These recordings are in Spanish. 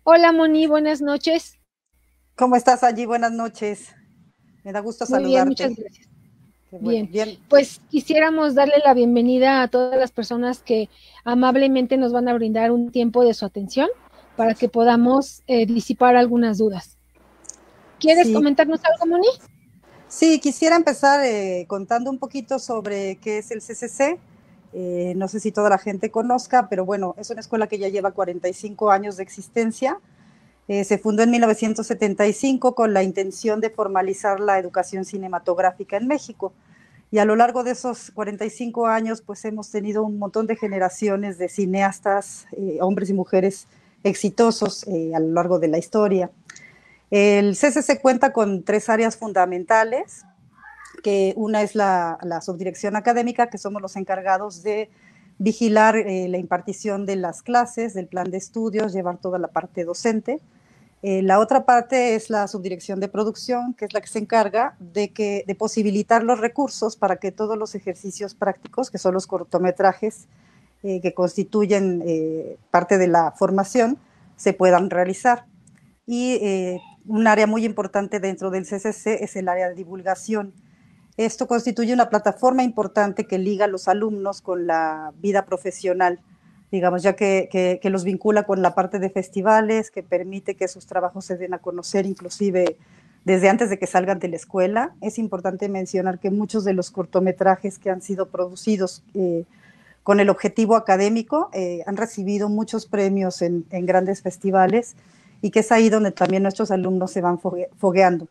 Hola Moni, buenas noches. ¿Cómo estás allí? Buenas noches. Me da gusto Muy bien, muchas saludarte. gracias. Qué bueno. Bien, Bien. pues quisiéramos darle la bienvenida a todas las personas que amablemente nos van a brindar un tiempo de su atención para que podamos disipar algunas dudas. ¿Quieres Sí, comentarnos algo, Moni? sí, quisiera empezar contando un poquito sobre qué es el CCC. No sé si toda la gente conozca, pero bueno, es una escuela que ya lleva 45 años de existencia. Se fundó en 1975 con la intención de formalizar la educación cinematográfica en México. Y a lo largo de esos 45 años, pues hemos tenido un montón de generaciones de cineastas, hombres y mujeres exitosos a lo largo de la historia. El CCC cuenta con tres áreas fundamentales, que una es la subdirección académica, que somos los encargados de vigilar la impartición de las clases, del plan de estudios, llevar toda la parte docente. La otra parte es la subdirección de producción, que es la que se encarga de posibilitar los recursos para que todos los ejercicios prácticos, que son los cortometrajes que constituyen parte de la formación, se puedan realizar. Y un área muy importante dentro del CCC es el área de divulgación. Esto constituye una plataforma importante que liga a los alumnos con la vida profesional, digamos, ya que los vincula con la parte de festivales, que permite que sus trabajos se den a conocer inclusive desde antes de que salgan de la escuela. Es importante mencionar que muchos de los cortometrajes que han sido producidos con el objetivo académico han recibido muchos premios en grandes festivales, y que es ahí donde también nuestros alumnos se van fogueando.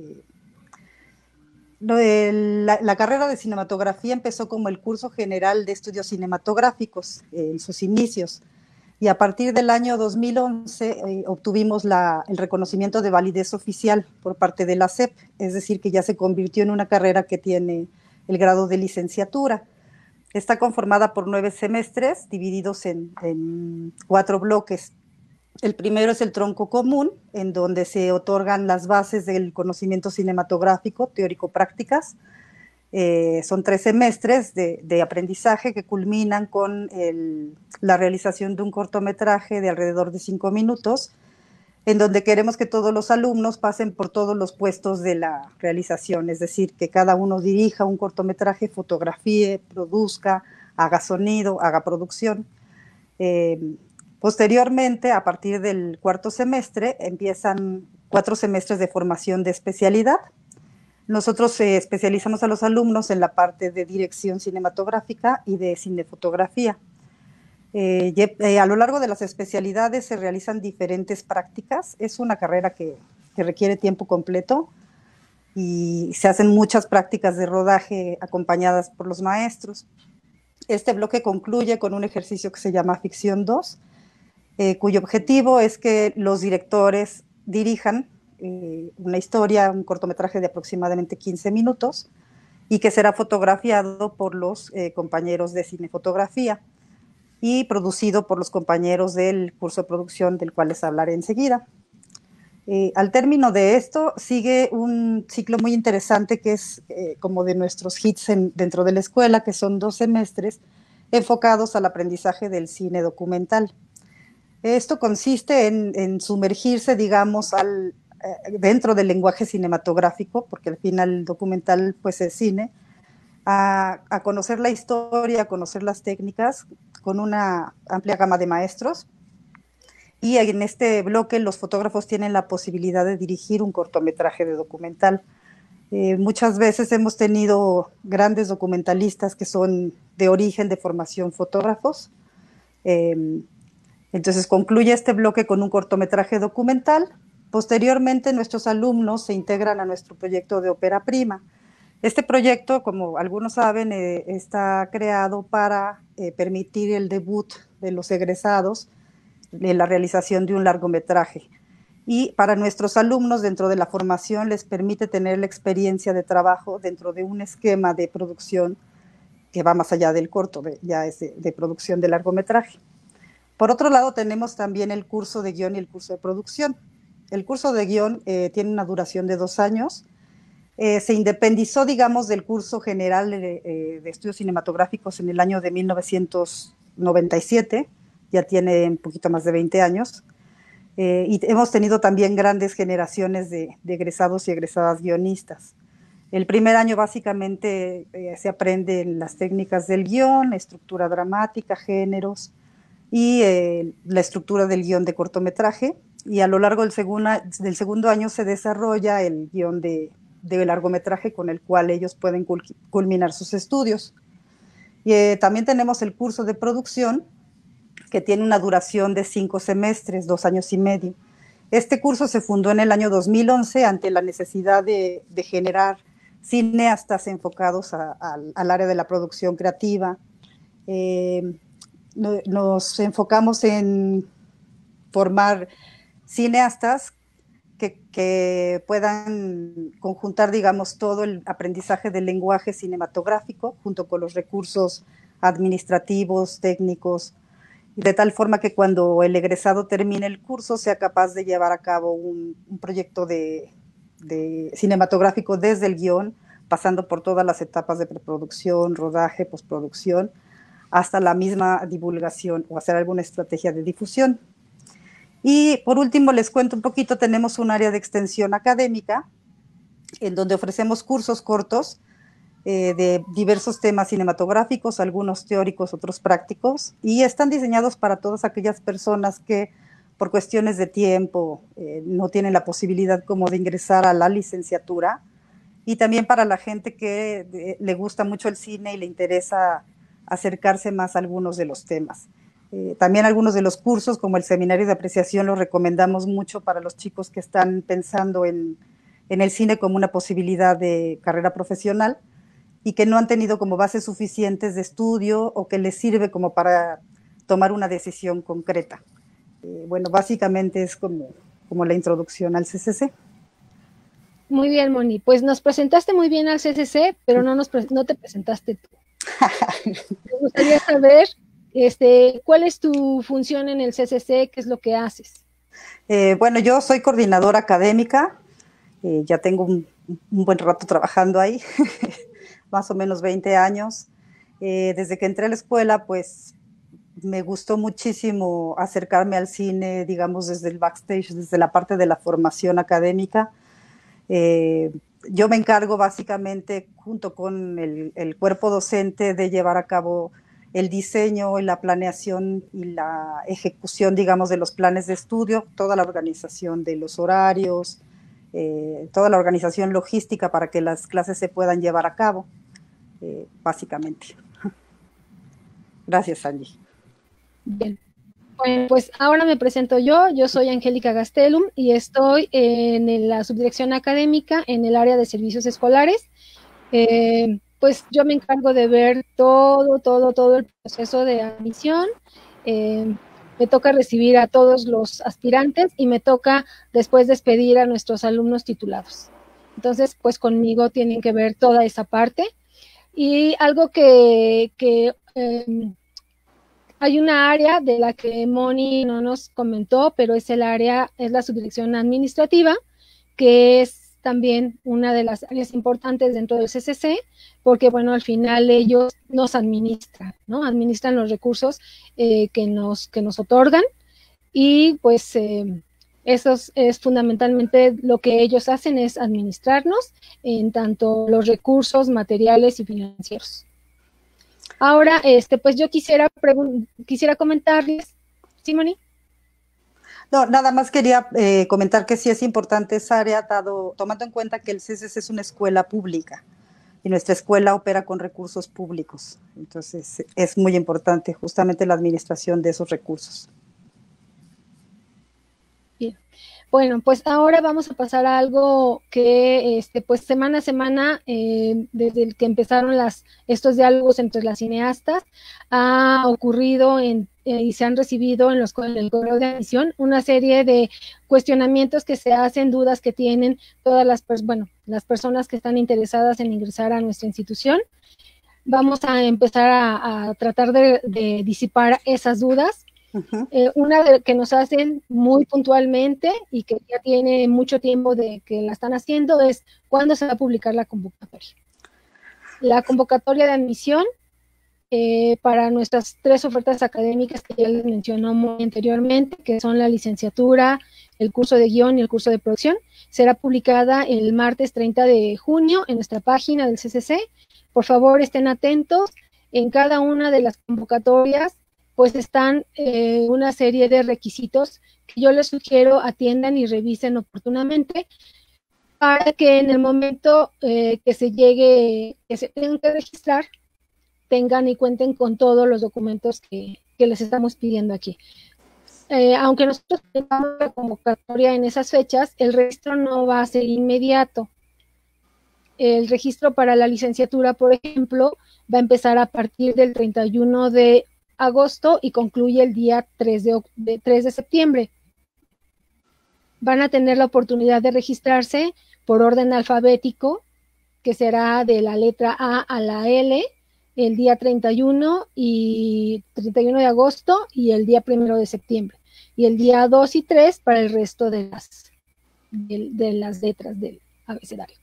La carrera de cinematografía empezó como el curso general de estudios cinematográficos en sus inicios, y a partir del año 2011 obtuvimos el reconocimiento de validez oficial por parte de la SEP, es decir, que ya se convirtió en una carrera que tiene el grado de licenciatura. Está conformada por 9 semestres divididos en 4 bloques. El primero es el tronco común, en donde se otorgan las bases del conocimiento cinematográfico, teórico-prácticas. Son 3 semestres de aprendizaje que culminan con la realización de un cortometraje de alrededor de 5 minutos, en donde queremos que todos los alumnos pasen por todos los puestos de la realización, es decir, que cada uno dirija un cortometraje, fotografíe, produzca, haga sonido, haga producción. Posteriormente, a partir del cuarto semestre, empiezan 4 semestres de formación de especialidad. Nosotros especializamos a los alumnos en la parte de dirección cinematográfica y de cinefotografía. A lo largo de las especialidades se realizan diferentes prácticas. Es una carrera que requiere tiempo completo, y se hacen muchas prácticas de rodaje acompañadas por los maestros. Este bloque concluye con un ejercicio que se llama Ficción 2, cuyo objetivo es que los directores dirijan una historia, un cortometraje de aproximadamente 15 minutos, y que será fotografiado por los compañeros de cinefotografía y producido por los compañeros del curso de producción, del cual les hablaré enseguida. Al término de esto sigue un ciclo muy interesante que es como de nuestros hits dentro de la escuela, que son 2 semestres enfocados al aprendizaje del cine documental. Esto consiste en sumergirse, digamos, dentro del lenguaje cinematográfico, porque al final el documental pues es cine, a conocer la historia, a conocer las técnicas con una amplia gama de maestros. Y en este bloque los fotógrafos tienen la posibilidad de dirigir un cortometraje de documental. Muchas veces hemos tenido grandes documentalistas que son de origen, de formación, fotógrafos. Eh, entonces concluye este bloque con un cortometraje documental. Posteriormente, nuestros alumnos se integran a nuestro proyecto de ópera prima. Este proyecto, como algunos saben, está creado para permitir el debut de los egresados de la realización de un largometraje. Y para nuestros alumnos, dentro de la formación, les permite tener la experiencia de trabajo dentro de un esquema de producción que va más allá del corto, ya es de producción de largometraje. Por otro lado, tenemos también el curso de guión y el curso de producción. El curso de guión tiene una duración de 2 años. Se independizó, digamos, del curso general de estudios cinematográficos en el año de 1997, ya tiene un poquito más de 20 años. Y hemos tenido también grandes generaciones de egresados y egresadas guionistas. El primer año básicamente se aprenden las técnicas del guión, estructura dramática, géneros y la estructura del guión de cortometraje, y a lo largo del segundo año se desarrolla el guión de largometraje con el cual ellos pueden culminar sus estudios. Y también tenemos el curso de producción, que tiene una duración de 5 semestres, 2 años y medio. Este curso se fundó en el año 2011 ante la necesidad de generar cineastas enfocados al área de la producción creativa. Nos enfocamos en formar cineastas que puedan conjuntar, digamos, todo el aprendizaje del lenguaje cinematográfico junto con los recursos administrativos, técnicos, de tal forma que cuando el egresado termine el curso sea capaz de llevar a cabo un proyecto de cinematográfico desde el guión, pasando por todas las etapas de preproducción, rodaje, postproducción, hasta la misma divulgación o hacer alguna estrategia de difusión. Y por último les cuento un poquito, tenemos un área de extensión académica en donde ofrecemos cursos cortos de diversos temas cinematográficos, algunos teóricos, otros prácticos, y están diseñados para todas aquellas personas que por cuestiones de tiempo no tienen la posibilidad como de ingresar a la licenciatura, y también para la gente que le gusta mucho el cine y le interesa acercarse más a algunos de los temas. También algunos de los cursos, como el seminario de apreciación, los recomendamos mucho para los chicos que están pensando en el cine como una posibilidad de carrera profesional y que no han tenido como bases suficientes de estudio o que les sirve como para tomar una decisión concreta. Bueno, básicamente es como la introducción al CCC. Muy bien, Moni. Pues nos presentaste muy bien al CCC, pero no te presentaste tú. Me gustaría saber ¿cuál es tu función en el CCC? ¿Qué es lo que haces? Bueno, yo soy coordinadora académica, ya tengo un buen rato trabajando ahí, más o menos 20 años. Desde que entré a la escuela, pues me gustó muchísimo acercarme al cine, digamos, desde el backstage, desde la parte de la formación académica. Yo me encargo básicamente, junto con el cuerpo docente, de llevar a cabo el diseño y la planeación y la ejecución, digamos, de los planes de estudio, toda la organización de los horarios, toda la organización logística para que las clases se puedan llevar a cabo, básicamente. Gracias, Angie. Bien. Bueno, pues ahora me presento yo soy Angélica Gastelum y estoy en la subdirección académica en el área de servicios escolares. Pues yo me encargo de ver todo el proceso de admisión. Me toca recibir a todos los aspirantes y me toca después despedir a nuestros alumnos titulados. Entonces, pues conmigo tienen que ver toda esa parte. Y algo que hay una área de la que Moni no nos comentó, pero es la subdirección administrativa, que es también una de las áreas importantes dentro del CCC, porque bueno, al final ellos nos administran, ¿no? Administran los recursos que nos otorgan y pues eso es fundamentalmente lo que ellos hacen, es administrarnos en tanto los recursos materiales y financieros. Ahora, pues yo quisiera comentarles, ¿sí, Moni? No, nada más quería comentar que sí es importante esa área, tomando en cuenta que el CCC es una escuela pública y nuestra escuela opera con recursos públicos. Entonces, es muy importante justamente la administración de esos recursos. Bien. Bueno, pues ahora vamos a pasar a algo que, pues semana a semana, desde el que empezaron estos diálogos entre las cineastas, ha ocurrido y se han recibido en el correo de admisión una serie de cuestionamientos que se hacen, dudas que tienen todas las personas que están interesadas en ingresar a nuestra institución. Vamos a empezar a tratar de disipar esas dudas. Una que nos hacen muy puntualmente y que ya tiene mucho tiempo de que la están haciendo es ¿cuándo se va a publicar la convocatoria? La convocatoria de admisión para nuestras 3 ofertas académicas que ya les mencionó muy anteriormente, que son la licenciatura, el curso de guión y el curso de producción. Será publicada el martes 30 de junio en nuestra página del CCC. Por favor, estén atentos. En cada una de las convocatorias, pues están una serie de requisitos que yo les sugiero atiendan y revisen oportunamente para que en el momento que se tengan que registrar, tengan y cuenten con todos los documentos que les estamos pidiendo aquí. Aunque nosotros tengamos la convocatoria en esas fechas, el registro no va a ser inmediato. El registro para la licenciatura, por ejemplo, va a empezar a partir del 31 de agosto y concluye el día 3 de septiembre. Van a tener la oportunidad de registrarse por orden alfabético, que será de la letra A a la L, el día 31 de agosto y el día 1 de septiembre. Y el día 2 y 3 para el resto de las letras del abecedario.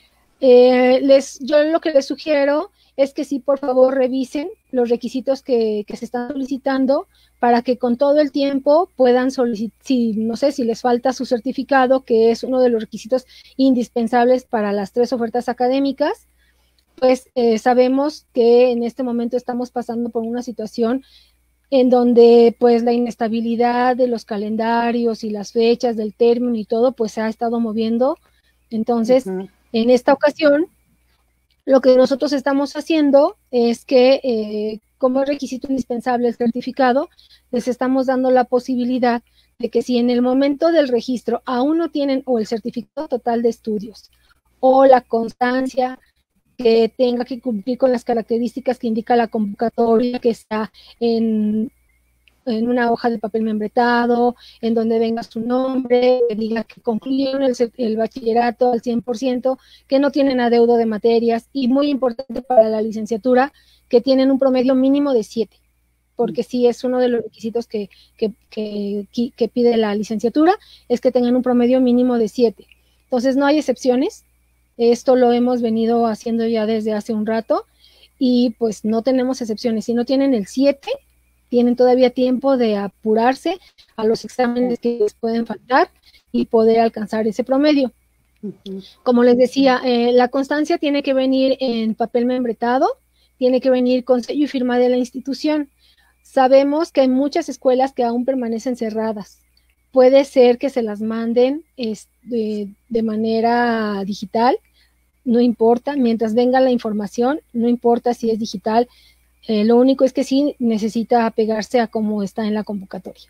Yo lo que les sugiero es que sí, por favor, revisen los requisitos que se están solicitando para que con todo el tiempo puedan solicitar, no sé, si les falta su certificado, que es uno de los requisitos indispensables para las 3 ofertas académicas, pues sabemos que en este momento estamos pasando por una situación en donde pues la inestabilidad de los calendarios y las fechas del término y todo, pues se ha estado moviendo. Entonces, en esta ocasión, lo que nosotros estamos haciendo es que, como requisito indispensable el certificado, les estamos dando la posibilidad de que si en el momento del registro aún no tienen o el certificado total de estudios o la constancia que tenga que cumplir con las características que indica la convocatoria, que está en una hoja de papel membretado, en donde venga su nombre, que diga que concluyeron el bachillerato al 100%, que no tienen adeudo de materias, y muy importante para la licenciatura, que tienen un promedio mínimo de 7, porque sí es uno de los requisitos que pide la licenciatura, es que tengan un promedio mínimo de 7. Entonces no hay excepciones. Esto lo hemos venido haciendo ya desde hace un rato y pues no tenemos excepciones. Si no tienen el 7, tienen todavía tiempo de apurarse a los exámenes que les pueden faltar y poder alcanzar ese promedio. Como les decía, la constancia tiene que venir en papel membretado, tiene que venir con sello y firma de la institución. Sabemos que hay muchas escuelas que aún permanecen cerradas. Puede ser que se las manden de manera digital, no importa, mientras venga la información, no importa si es digital, lo único es que sí necesita apegarse a cómo está en la convocatoria.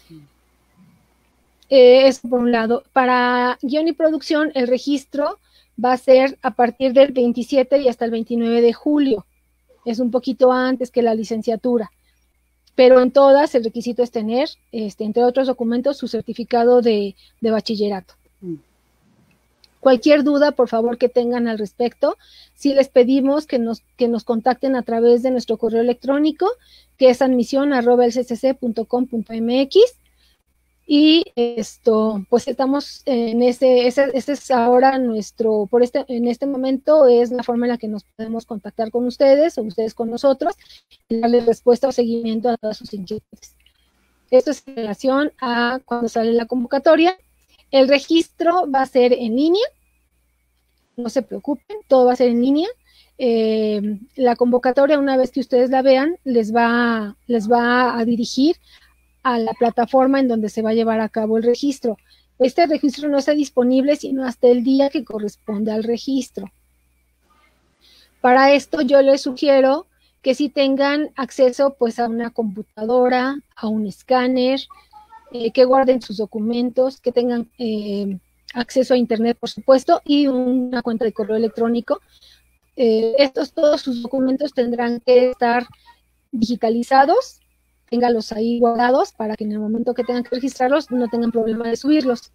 Eso por un lado. Para guión y producción, el registro va a ser a partir del 27 y hasta el 29 de julio. Es un poquito antes que la licenciatura. Pero en todas el requisito es tener, entre otros documentos, su certificado de bachillerato. Cualquier duda, por favor, que tengan al respecto, sí les pedimos que nos contacten a través de nuestro correo electrónico, que es admisión@elccc.com.mx. Y pues estamos en ese es ahora nuestro, en este momento es la forma en la que nos podemos contactar con ustedes o ustedes con nosotros y darles respuesta o seguimiento a todas sus inquietudes. Esto es en relación a cuando sale la convocatoria. El registro va a ser en línea, no se preocupen, todo va a ser en línea. La convocatoria, una vez que ustedes la vean, les va a dirigir a la plataforma en donde se va a llevar a cabo el registro. Este registro no está disponible sino hasta el día que corresponde al registro. Para esto yo les sugiero que si tengan acceso pues a una computadora, a un escáner, que guarden sus documentos, que tengan acceso a internet, por supuesto, y una cuenta de correo electrónico. Todos sus documentos tendrán que estar digitalizados, téngalos ahí guardados para que en el momento que tengan que registrarlos no tengan problema de subirlos.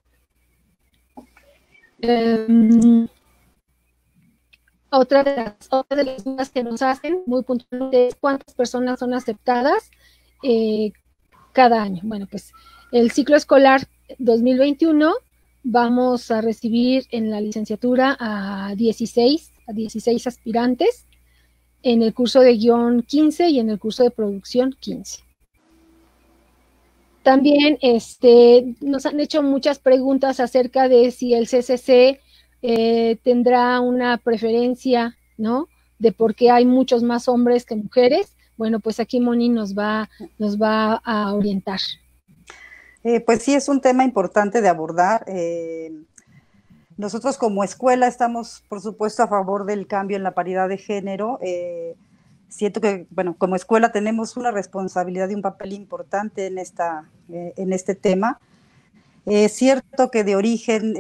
Otra de las dudas que nos hacen muy puntualmente es cuántas personas son aceptadas cada año. Bueno, pues el ciclo escolar 2021 vamos a recibir en la licenciatura a 16 aspirantes en el curso de guión 15 y en el curso de producción 15. También nos han hecho muchas preguntas acerca de si el CCC tendrá una preferencia, ¿no? De por qué hay muchos más hombres que mujeres. Bueno, pues aquí Moni nos va a orientar. Pues sí, es un tema importante de abordar. Nosotros como escuela estamos, por supuesto, a favor del cambio en la paridad de género. Siento que, bueno, como escuela tenemos una responsabilidad y un papel importante en este tema. Es cierto que de origen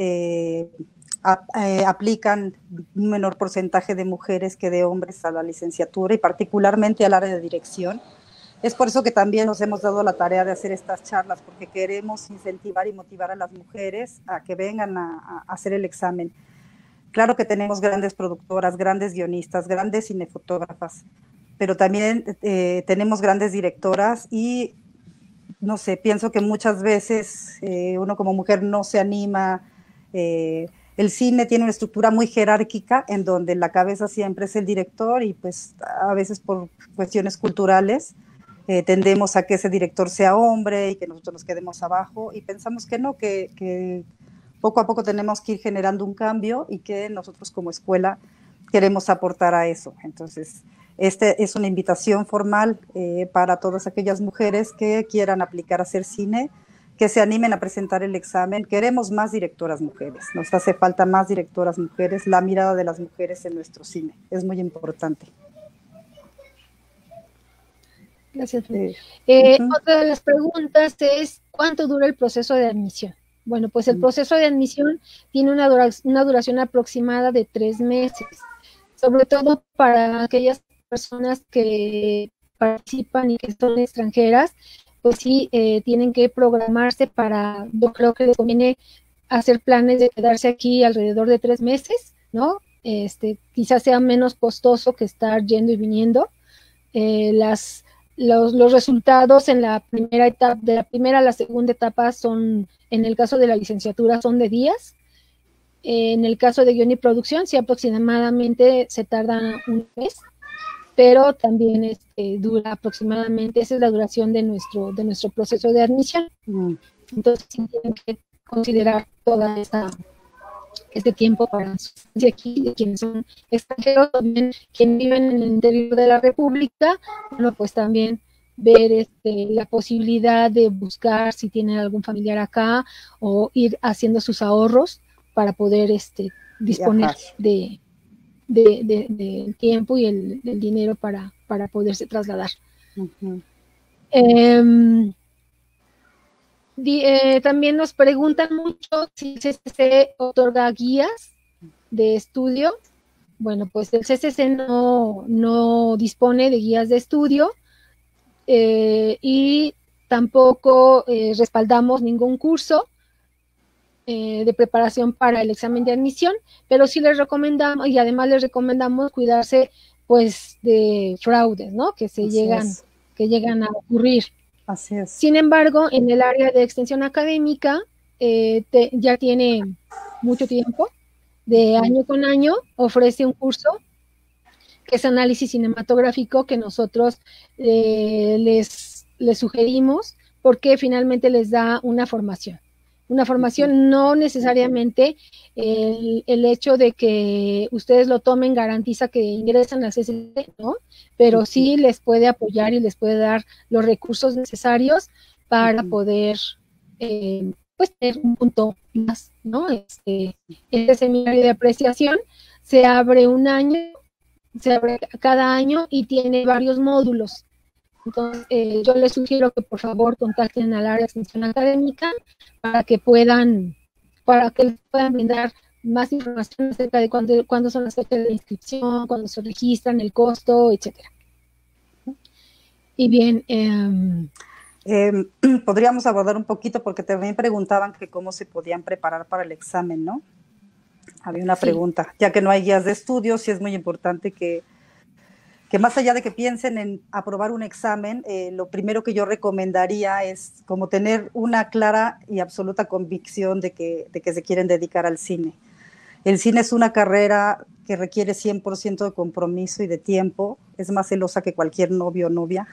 aplican un menor porcentaje de mujeres que de hombres a la licenciatura y particularmente al área de dirección. Es por eso que también nos hemos dado la tarea de hacer estas charlas, porque queremos incentivar y motivar a las mujeres a que vengan a hacer el examen. Claro que tenemos grandes productoras, grandes guionistas, grandes cinefotógrafas, pero también tenemos grandes directoras y, no sé, pienso que muchas veces uno como mujer no se anima. El cine tiene una estructura muy jerárquica en donde la cabeza siempre es el director y pues a veces por cuestiones culturales tendemos a que ese director sea hombre y que nosotros nos quedemos abajo y pensamos que no, que poco a poco tenemos que ir generando un cambio y que nosotros como escuela queremos aportar a eso. Entonces, es una invitación formal para todas aquellas mujeres que quieran aplicar a hacer cine, que se animen a presentar el examen. Queremos más directoras mujeres, nos hace falta más directoras mujeres, la mirada de las mujeres en nuestro cine, es muy importante. Gracias. Otra de las preguntas es, ¿cuánto dura el proceso de admisión? Bueno, pues el proceso de admisión tiene una duración aproximada de 3 meses, sobre todo para aquellas personas que participan y que son extranjeras, pues sí, tienen que programarse para, yo creo que les conviene hacer planes de quedarse aquí alrededor de 3 meses, ¿no? Quizás sea menos costoso que estar yendo y viniendo. Los resultados en la primera etapa, de la primera a la segunda etapa son, en el caso de la licenciatura, son de días. En el caso de guión y producción, sí, aproximadamente se tarda un mes, pero también dura aproximadamente, esa es la duración de nuestro proceso de admisión. Entonces, sí tienen que considerar toda este tiempo para de aquí, de quienes son extranjeros, también quienes viven en el interior de la República, bueno, pues también ver la posibilidad de buscar si tienen algún familiar acá o ir haciendo sus ahorros para poder disponer del tiempo y el dinero para poderse trasladar. También nos preguntan mucho si el CCC otorga guías de estudio. Bueno, pues el CCC no dispone de guías de estudio y tampoco respaldamos ningún curso de preparación para el examen de admisión, pero sí les recomendamos, y además les recomendamos cuidarse pues de fraudes, ¿no? Que llegan a ocurrir. Así es. Sin embargo, en el área de extensión académica ya tiene mucho tiempo, de año con año, ofrece un curso que es análisis cinematográfico que nosotros les sugerimos porque finalmente les da una formación. Una formación, no necesariamente el hecho de que ustedes lo tomen garantiza que ingresan al CCC, ¿no? Pero sí les puede apoyar y les puede dar los recursos necesarios para poder pues tener un punto más, ¿no? Este seminario de apreciación se abre cada año y tiene varios módulos. Entonces, yo les sugiero que por favor contacten al área de extensión académica para que les puedan brindar más información acerca de cuándo son las fechas de inscripción, cuándo se registran, el costo, etcétera. Y bien, podríamos abordar un poquito, porque también preguntaban que cómo se podían preparar para el examen, ¿no? Había una pregunta, ya que no hay guías de estudio, sí es muy importante que más allá de que piensen en aprobar un examen, lo primero que yo recomendaría es como tener una clara y absoluta convicción de que se quieren dedicar al cine. El cine es una carrera que requiere 100% de compromiso y de tiempo, es más celosa que cualquier novio o novia.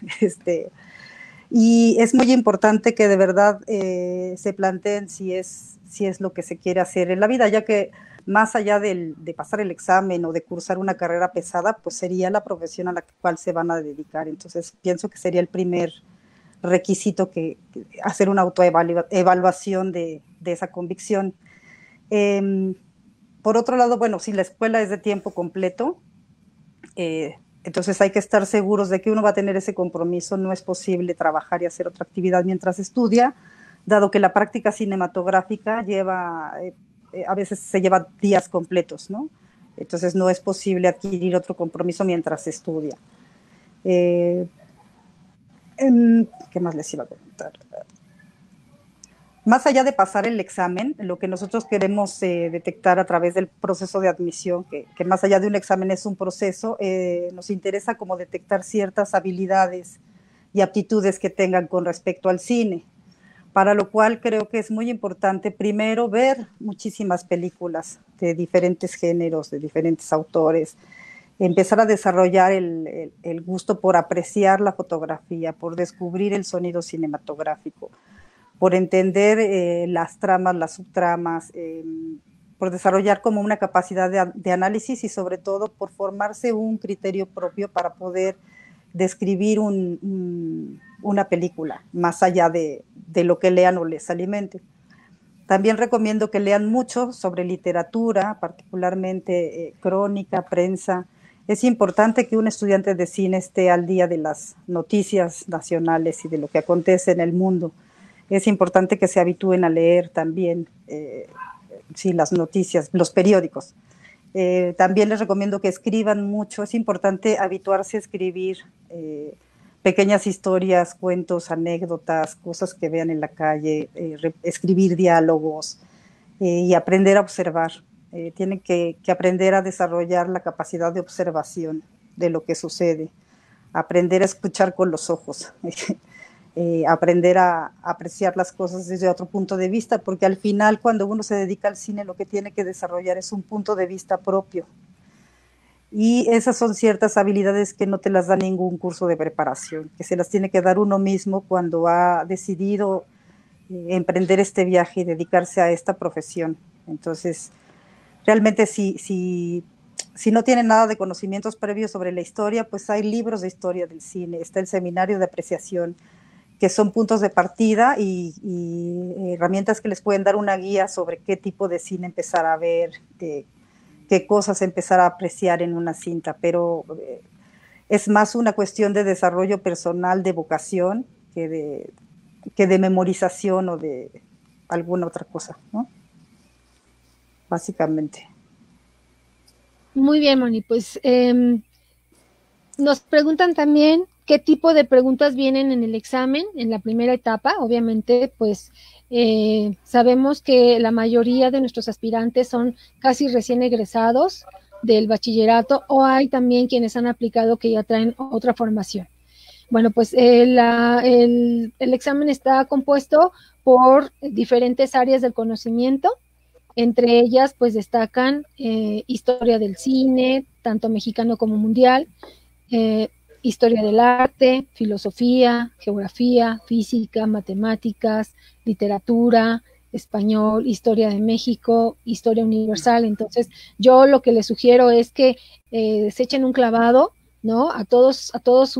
Y es muy importante que de verdad se planteen si es lo que se quiere hacer en la vida, ya que más allá de pasar el examen o de cursar una carrera pesada, pues sería la profesión a la cual se van a dedicar. Entonces pienso que sería el primer requisito hacer una autoevaluación de esa convicción. Por otro lado, bueno, si la escuela es de tiempo completo, entonces hay que estar seguros de que uno va a tener ese compromiso. No es posible trabajar y hacer otra actividad mientras estudia, dado que la práctica cinematográfica a veces se lleva días completos, ¿no? Entonces no es posible adquirir otro compromiso mientras estudia. ¿Qué más les iba a comentar? Más allá de pasar el examen, lo que nosotros queremos detectar a través del proceso de admisión, que más allá de un examen es un proceso, nos interesa como detectar ciertas habilidades y aptitudes que tengan con respecto al cine, para lo cual creo que es muy importante primero ver muchísimas películas de diferentes géneros, de diferentes autores, empezar a desarrollar el gusto por apreciar la fotografía, por descubrir el sonido cinematográfico, por entender las tramas, las subtramas, por desarrollar como una capacidad de análisis y sobre todo por formarse un criterio propio para poder describir una película, más allá de lo que lean o les alimente. También recomiendo que lean mucho sobre literatura, particularmente crónica, prensa. Es importante que un estudiante de cine esté al día de las noticias nacionales y de lo que acontece en el mundo. Es importante que se habitúen a leer también las noticias, los periódicos. También les recomiendo que escriban mucho. Es importante habituarse a escribir pequeñas historias, cuentos, anécdotas, cosas que vean en la calle, escribir diálogos y aprender a observar. Tienen que aprender a desarrollar la capacidad de observación de lo que sucede, aprender a escuchar con los ojos. Aprender a apreciar las cosas desde otro punto de vista, porque al final cuando uno se dedica al cine lo que tiene que desarrollar es un punto de vista propio. Y esas son ciertas habilidades que no te las da ningún curso de preparación, que se las tiene que dar uno mismo cuando ha decidido emprender este viaje y dedicarse a esta profesión. Entonces, realmente si no tienen nada de conocimientos previos sobre la historia, pues hay libros de historia del cine, está el seminario de apreciación, que son puntos de partida y herramientas que les pueden dar una guía sobre qué tipo de cine empezar a ver, qué cosas empezar a apreciar en una cinta, pero es más una cuestión de desarrollo personal, de vocación, que de memorización o de alguna otra cosa, ¿no? Básicamente. Muy bien, Moni, pues nos preguntan también qué tipo de preguntas vienen en el examen, en la primera etapa. Obviamente, pues sabemos que la mayoría de nuestros aspirantes son casi recién egresados del bachillerato, o hay también quienes han aplicado que ya traen otra formación. Bueno, pues el examen está compuesto por diferentes áreas del conocimiento. Entre ellas, pues destacan historia del cine, tanto mexicano como mundial, historia del arte, filosofía, geografía, física, matemáticas, literatura, español, historia de México, historia universal. Entonces, yo lo que les sugiero es que se echen un clavado, ¿no? A todos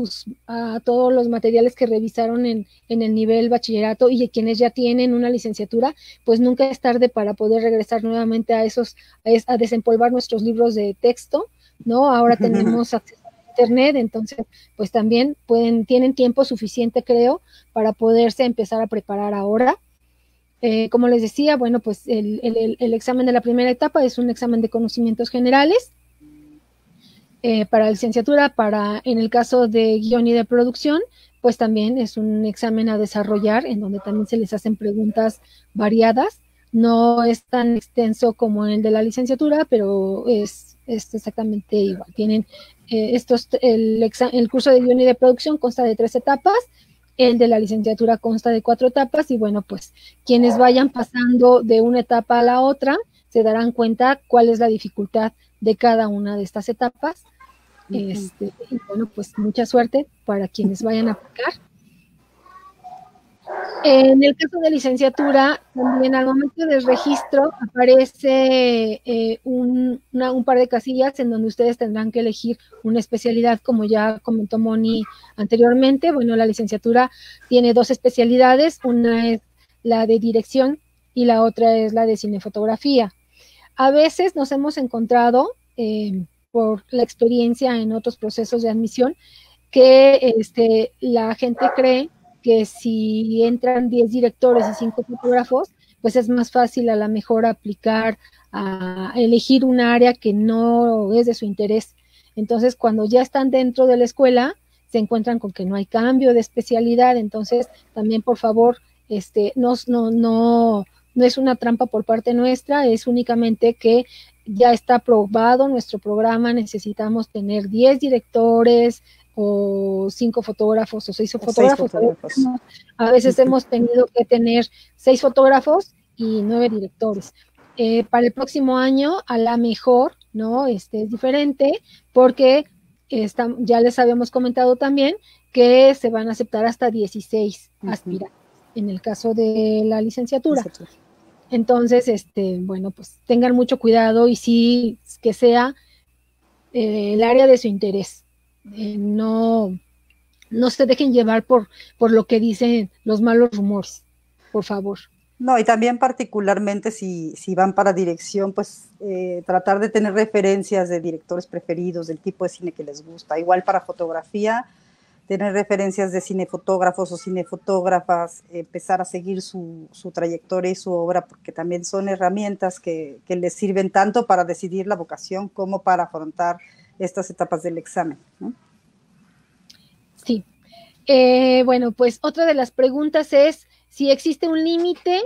los materiales que revisaron en el nivel bachillerato, y quienes ya tienen una licenciatura, pues nunca es tarde para poder regresar nuevamente a desempolvar nuestros libros de texto, ¿no? Ahora tenemos acceso a internet, entonces pues también tienen tiempo suficiente, creo, para poderse empezar a preparar ahora. Como les decía, bueno, pues el examen de la primera etapa es un examen de conocimientos generales. Para la licenciatura, en el caso de guión y de producción, pues también es un examen a desarrollar, en donde también se les hacen preguntas variadas. No es tan extenso como el de la licenciatura, pero es exactamente igual. Tienen el curso de guión y de producción consta de 3 etapas, el de la licenciatura consta de 4 etapas, y bueno, pues quienes vayan pasando de una etapa a la otra, se darán cuenta cuál es la dificultad de cada una de estas etapas. Y bueno, pues mucha suerte para quienes vayan a aplicar. En el caso de licenciatura, también al momento del registro aparece un par de casillas en donde ustedes tendrán que elegir una especialidad, como ya comentó Moni anteriormente. Bueno, la licenciatura tiene 2 especialidades, una es la de dirección y la otra es la de cinefotografía. A veces nos hemos encontrado, por la experiencia en otros procesos de admisión, que la gente cree que si entran 10 directores y 5 fotógrafos, pues es más fácil a lo mejor aplicar a elegir un área que no es de su interés. Entonces, cuando ya están dentro de la escuela, se encuentran con que no hay cambio de especialidad. Entonces, también, por favor, no es una trampa por parte nuestra, es únicamente que ya está aprobado nuestro programa, necesitamos tener 10 directores, o 5 fotógrafos o 6 fotógrafos. A veces hemos tenido que tener 6 fotógrafos y 9 directores. Para el próximo año, a la mejor, ¿no? Es diferente, porque ya les habíamos comentado también que se van a aceptar hasta 16 aspirantes en el caso de la licenciatura. Entonces, bueno, pues tengan mucho cuidado y sí que sea el área de su interés. No se dejen llevar por lo que dicen los malos rumores, por favor. No, y también particularmente si van para dirección, pues tratar de tener referencias de directores preferidos, del tipo de cine que les gusta. Igual para fotografía, tener referencias de cinefotógrafos o cinefotógrafas, empezar a seguir su trayectoria y su obra, porque también son herramientas que les sirven tanto para decidir la vocación como para afrontar estas etapas del examen, ¿no? Sí. Bueno, pues otra de las preguntas es si existe un límite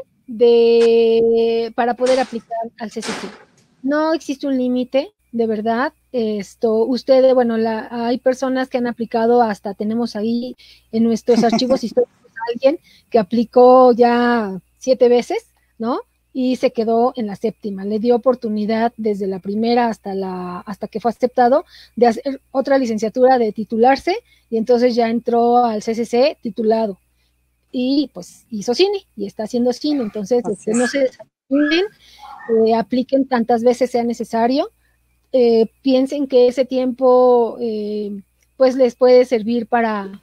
para poder aplicar al CCC. No existe un límite, de verdad. Ustedes, bueno, hay personas que han aplicado, hasta tenemos ahí en nuestros archivos históricos a alguien que aplicó ya 7 veces, ¿no? Y se quedó en la 7ª. Le dio oportunidad desde la primera hasta que fue aceptado de hacer otra licenciatura, de titularse, y entonces ya entró al CCC titulado. Y pues hizo cine, y está haciendo cine. Entonces, no se desanimen, apliquen tantas veces sea necesario. Piensen que ese tiempo pues les puede servir para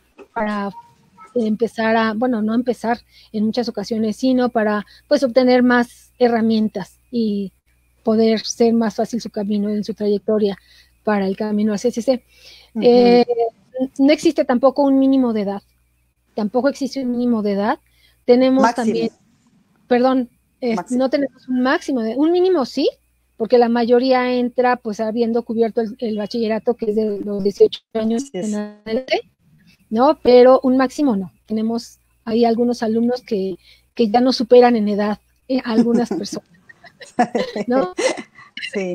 empezar no empezar en muchas ocasiones, sino para pues obtener más herramientas y poder ser más fácil su camino en su trayectoria para el camino al CCC. No existe tampoco un mínimo de edad. Tenemos máximo. También, perdón, no tenemos un máximo, un mínimo sí, porque la mayoría entra pues habiendo cubierto el bachillerato, que es de los 18 años en adelante, ¿no? Pero un máximo no. Tenemos ahí algunos alumnos que ya nos superan en edad, algunas personas, ¿no? Sí.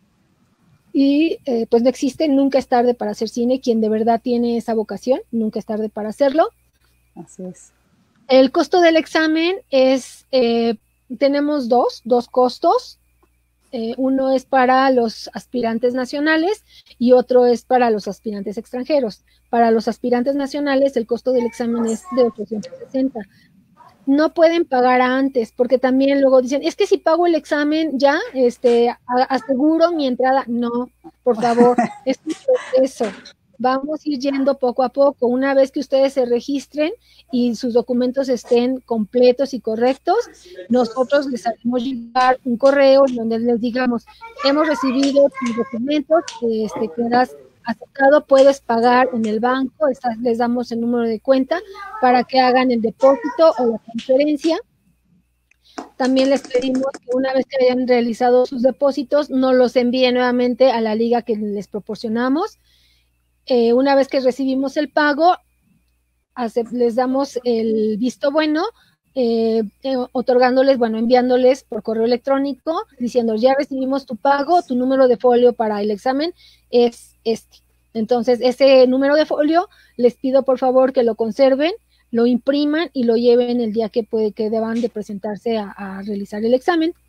Y pues no existe, nunca es tarde para hacer cine. Quien de verdad tiene esa vocación, nunca es tarde para hacerlo. Así es. El costo del examen tenemos dos costos. Uno es para los aspirantes nacionales y otro es para los aspirantes extranjeros. Para los aspirantes nacionales el costo del examen es de 860. No pueden pagar antes, porque también luego dicen, es que si pago el examen ya, aseguro mi entrada. No, por favor, es un proceso. Vamos a ir yendo poco a poco. Una vez que ustedes se registren y sus documentos estén completos y correctos, nosotros les haremos llegar un correo donde les digamos, hemos recibido tus documentos, quedas aceptado, puedes pagar en el banco, les damos el número de cuenta para que hagan el depósito o la transferencia. También les pedimos que una vez que hayan realizado sus depósitos, nos los envíen nuevamente a la liga que les proporcionamos. Una vez que recibimos el pago, les damos el visto bueno, otorgándoles, enviándoles por correo electrónico, diciendo, ya recibimos tu pago, tu número de folio para el examen es este. Entonces, ese número de folio, les pido por favor que lo conserven, lo impriman y lo lleven el día que deban de presentarse a realizar el examen.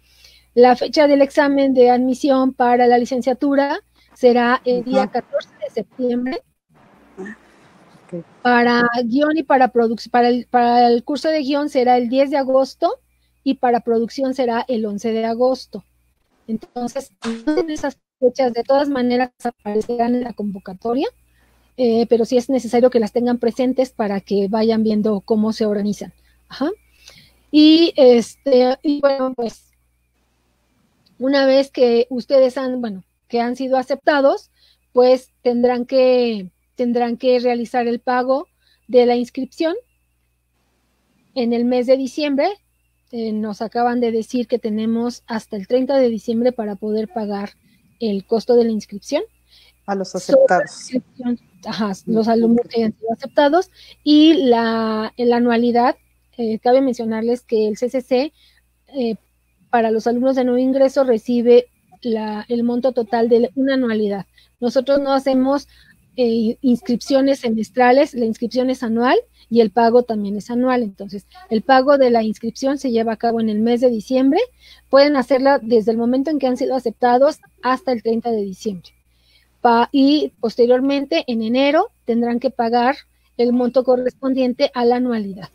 La fecha del examen de admisión para la licenciatura será el día 14 de septiembre. Okay. Para guión y para producción, para el curso de guión será el 10 de agosto y para producción será el 11 de agosto. Entonces, en esas fechas de todas maneras aparecerán en la convocatoria, pero sí es necesario que las tengan presentes para que vayan viendo cómo se organizan. Ajá. Y bueno, pues una vez que ustedes que han sido aceptados, pues tendrán que realizar el pago de la inscripción en el mes de diciembre. Nos acaban de decir que tenemos hasta el 30 de diciembre para poder pagar el costo de la inscripción. A los aceptados. Los alumnos que hayan sido aceptados. Y la anualidad, cabe mencionarles que el CCC, para los alumnos de nuevo ingreso, recibe el monto total de una anualidad. Nosotros no hacemos inscripciones semestrales, la inscripción es anual y el pago también es anual. Entonces, el pago de la inscripción se lleva a cabo en el mes de diciembre. Pueden hacerla desde el momento en que han sido aceptados hasta el 30 de diciembre. Y posteriormente, en enero, tendrán que pagar el monto correspondiente a la anualidad.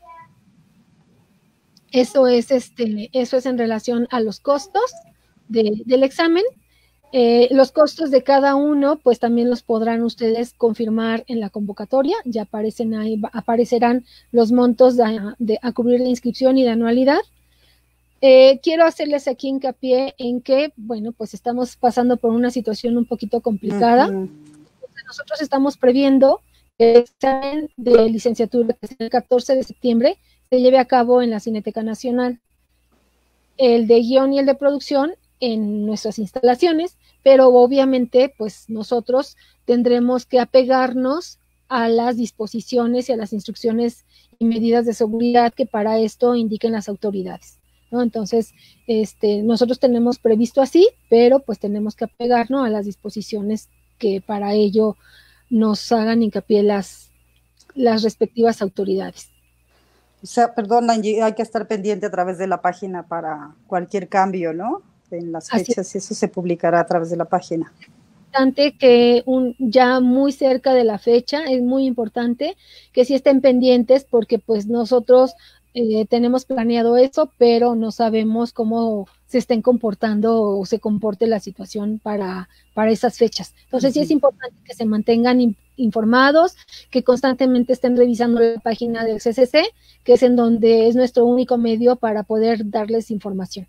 Eso es en relación a los costos del examen. Los costos de cada uno, pues también los podrán ustedes confirmar en la convocatoria. Ya aparecerán los montos a cubrir de inscripción y de anualidad. Quiero hacerles aquí hincapié en que, bueno, pues estamos pasando por una situación un poquito complicada. Nosotros estamos previendo que el examen de licenciatura, que es el 14 de septiembre, se lleve a cabo en la Cineteca Nacional. El de guión y el de producción en nuestras instalaciones, pero obviamente pues nosotros tendremos que apegarnos a las disposiciones y a las instrucciones y medidas de seguridad que para esto indiquen las autoridades, ¿no? Entonces, nosotros tenemos previsto así, pero pues tenemos que apegarnos a las disposiciones que para ello nos hagan hincapié las respectivas autoridades. O sea, perdón, Angie, hay que estar pendiente a través de la página para cualquier cambio, ¿no? En las fechas, y eso se publicará a través de la página. Que ya muy cerca de la fecha, es muy importante que sí estén pendientes, porque pues nosotros tenemos planeado eso, pero no sabemos cómo se estén comportando o se comporte la situación para esas fechas. Entonces sí es importante que se mantengan informados, que constantemente estén revisando la página del CCC, que es en donde es nuestro único medio para poder darles información.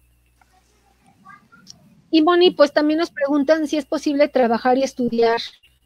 Y Moni, pues también nos preguntan si es posible trabajar y estudiar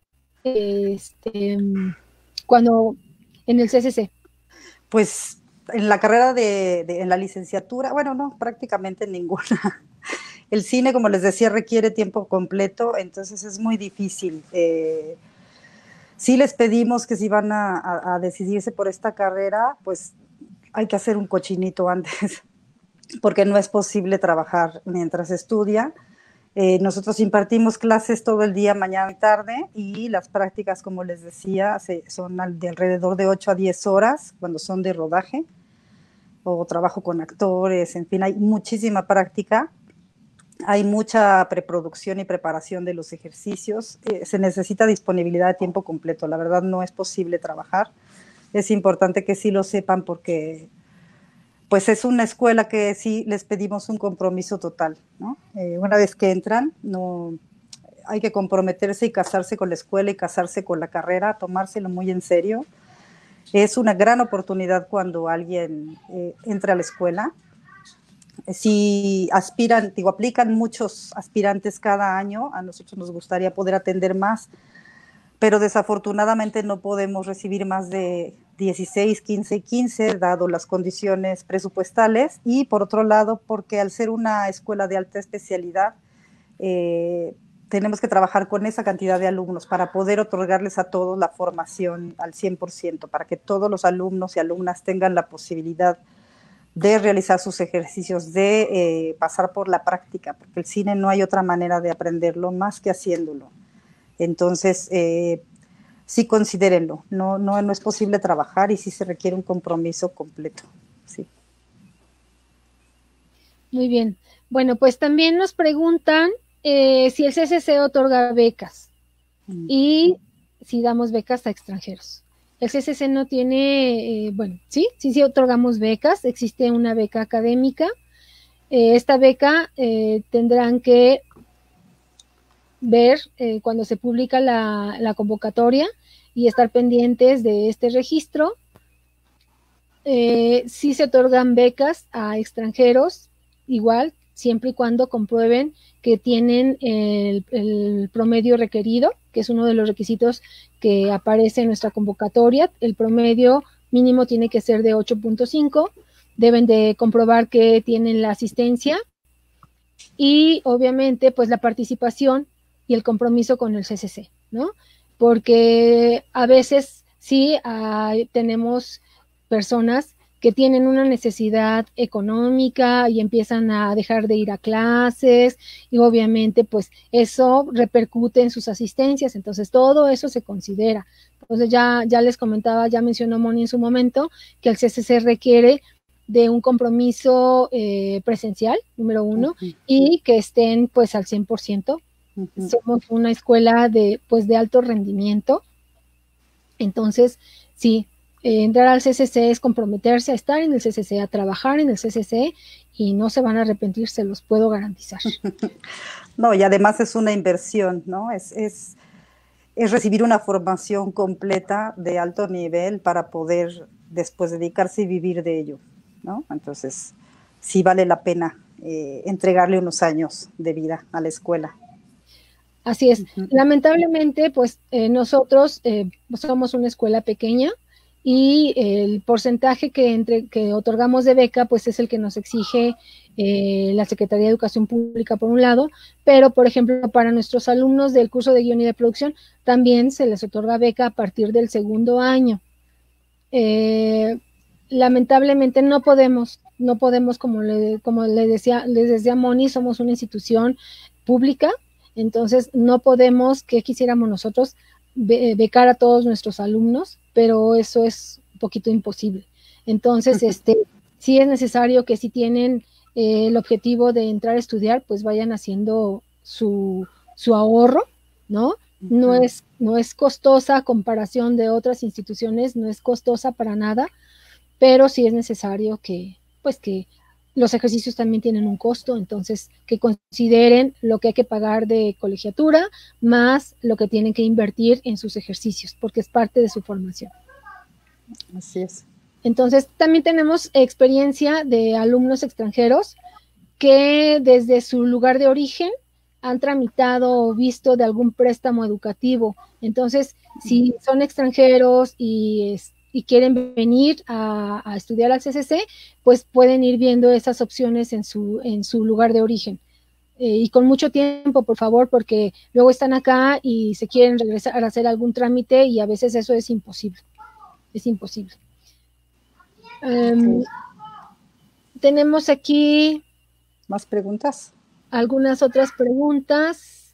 cuando en el CCC. Pues en la carrera en la licenciatura, bueno, no, prácticamente ninguna. El cine, como les decía, requiere tiempo completo, entonces es muy difícil. Sí les pedimos que si van a decidirse por esta carrera, pues hay que hacer un cochinito antes, porque no es posible trabajar mientras estudia. Nosotros impartimos clases todo el día, mañana y tarde, y las prácticas, como les decía, son de alrededor de 8 a 10 horas cuando son de rodaje, o trabajo con actores, en fin, hay muchísima práctica, hay mucha preproducción y preparación de los ejercicios, se necesita disponibilidad de tiempo completo, la verdad no es posible trabajar, es importante que sí lo sepan porque pues es una escuela que sí les pedimos un compromiso total, ¿no? Una vez que entran, no, hay que comprometerse y casarse con la escuela y casarse con la carrera, tomárselo muy en serio. Es una gran oportunidad cuando alguien entra a la escuela. Si aspiran, aplican muchos aspirantes cada año, a nosotros nos gustaría poder atender más, pero desafortunadamente no podemos recibir más de 16, 15, 15, dado las condiciones presupuestales, y por otro lado, porque al ser una escuela de alta especialidad, tenemos que trabajar con esa cantidad de alumnos para poder otorgarles a todos la formación al 100%, para que todos los alumnos y alumnas tengan la posibilidad de realizar sus ejercicios, de pasar por la práctica, porque el cine no hay otra manera de aprenderlo más que haciéndolo. Entonces, sí considérenlo, no es posible trabajar y sí se requiere un compromiso completo. Sí. Muy bien, Bueno, pues también nos preguntan si el CCC otorga becas y si damos becas a extranjeros. El CCC no tiene, bueno, sí otorgamos becas, existe una beca académica. Esta beca tendrán que ver cuando se publica la convocatoria y estar pendientes de este registro. Sí se otorgan becas a extranjeros, igual, siempre y cuando comprueben que tienen el promedio requerido, que es uno de los requisitos que aparece en nuestra convocatoria. El promedio mínimo tiene que ser de 8.5, deben de comprobar que tienen la asistencia y obviamente pues la participación y el compromiso con el CCC, ¿no? Porque a veces sí tenemos personas que tienen una necesidad económica y empiezan a dejar de ir a clases y obviamente pues eso repercute en sus asistencias, entonces todo eso se considera. Entonces ya les comentaba, ya mencionó Moni en su momento, que el CCC requiere de un compromiso presencial, número uno, y que estén pues al 100%. Somos una escuela de alto rendimiento, entonces sí, entrar al CCC es comprometerse a estar en el CCC, a trabajar en el CCC y no se van a arrepentir, se los puedo garantizar. No, y además es una inversión, ¿no? Es recibir una formación completa de alto nivel para poder después dedicarse y vivir de ello, ¿no? Entonces, sí vale la pena entregarle unos años de vida a la escuela. Así es. Lamentablemente, pues nosotros somos una escuela pequeña y el porcentaje que otorgamos de beca, pues es el que nos exige la Secretaría de Educación Pública por un lado, pero por ejemplo para nuestros alumnos del curso de guión y de producción también se les otorga beca a partir del segundo año. Lamentablemente no podemos, como les decía Moni, somos una institución pública, entonces no podemos, que quisiéramos nosotros, becar a todos nuestros alumnos, pero eso es un poquito imposible. Entonces, sí es necesario que si tienen el objetivo de entrar a estudiar, pues vayan haciendo su ahorro, ¿no? No es costosa a comparación de otras instituciones, no es costosa para nada, pero sí es necesario que los ejercicios también tienen un costo, entonces que consideren lo que hay que pagar de colegiatura más lo que tienen que invertir en sus ejercicios, porque es parte de su formación. Así es. Entonces, también tenemos experiencia de alumnos extranjeros que desde su lugar de origen han tramitado o visto de algún préstamo educativo. Entonces, si son extranjeros y quieren venir a estudiar al CCC, pues pueden ir viendo esas opciones en su lugar de origen. Y con mucho tiempo, por favor, porque luego están acá y se quieren regresar a hacer algún trámite y a veces eso es imposible. Es imposible. Tenemos aquí ¿más preguntas? Algunas otras preguntas.